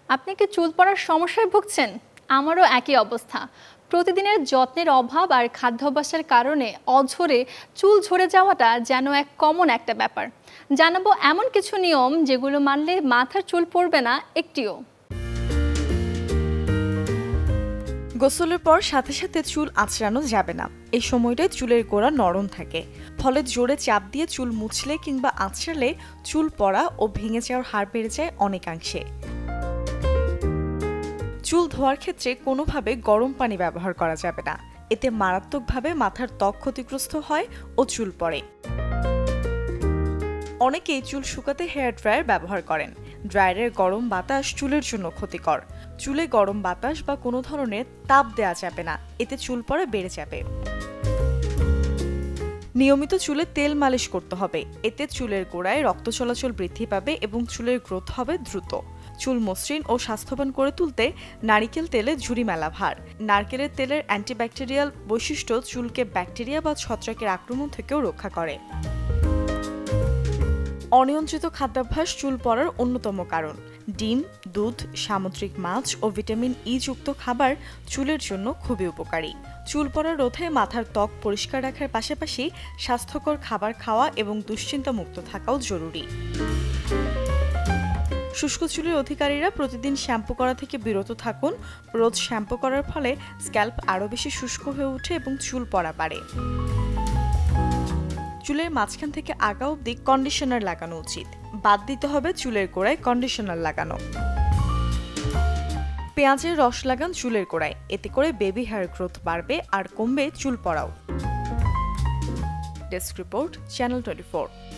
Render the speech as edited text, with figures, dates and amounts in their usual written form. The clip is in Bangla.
আপনি কি চুল পড়ার সমস্যায় ভুগছেন? আমারও একই অবস্থা। প্রতিদিনের যত্নের অভাব আর খাদ্যাভ্যাসের কারণে অঝরে চুল ঝরে যাওয়াটা যেন এক কমন একটা ব্যাপার। জানাবো এমন কিছু নিয়ম যেগুলো মানলে মাথার চুল পড়বে না একটিও। গোসলের পর সাথে সাথে চুল আঁচড়ানো যাবে না। এই সময়টায় চুলের গোড়া নরম থাকে, ফলে জোরে চাপ দিয়ে চুল মুছলে কিংবা আঁচড়ালে চুল পড়া ও ভেঙে যাওয়ার হার বেড়ে যায় অনেকাংশে। চুল ধোয়ার ক্ষেত্রে কোনোভাবে গরম পানি ব্যবহার করা যাবে না, এতে মারাত্মকভাবে মাথার ত্বক ক্ষতিগ্রস্ত হয় ও চুল পড়ে। অনেকেই চুল শুকাতে হেয়ার ড্রায়ার ব্যবহার করেন। ড্রায়ারের গরম বাতাস চুলের জন্য ক্ষতিকর। চুলে গরম বাতাস বা কোনো ধরনের তাপ দেওয়া যাবে না, এতে চুল পড়া বেড়ে যাবে। নিয়মিত চুলে তেল মালিশ করতে হবে, এতে চুলের গোড়ায় রক্ত চলাচল বৃদ্ধি পাবে এবং চুলের গ্রোথ হবে দ্রুত। চুল মসৃণ ও স্বাস্থ্যবান করে তুলতে নারিকেল তেলে ঝুরি মেলা ভার। নারকেলের তেলের অ্যান্টিব্যাকটেরিয়াল বৈশিষ্ট্য চুলকে ব্যাকটেরিয়া বা ছত্রাকের আক্রমণ থেকেও রক্ষা করে। অনিয়ন্ত্রিত খাদ্যাভ্যাস চুল পড়ার অন্যতম কারণ। ডিম, দুধ, সামুদ্রিক মাছ ও ভিটামিন ই যুক্ত খাবার চুলের জন্য খুবই উপকারী। চুল পড়া রোধে মাথার ত্বক পরিষ্কার রাখার পাশাপাশি স্বাস্থ্যকর খাবার খাওয়া এবং দুশ্চিন্তা মুক্ত থাকাও জরুরি। শুষ্ক চুলের অধিকারীরা প্রতিদিন শ্যাম্পু করা থেকে বিরত থাকুন। রোজ শ্যাম্পু করার ফলে স্ক্যাল্প আরও বেশি শুষ্ক হয়ে ওঠে এবং চুল পড়া বাড়ে। চুলের মাঝখান থেকে আগা অবধি কন্ডিশনার লাগানো উচিত। বাদ দিতে হবে চুলের গোড়ায় কন্ডিশনার লাগানো। পেঁয়াজের রস লাগান চুলের গোড়ায়, এতে করে বেবি হেয়ার গ্রোথ বাড়বে আর কমবে চুল পড়াও। Desk report, channel 24।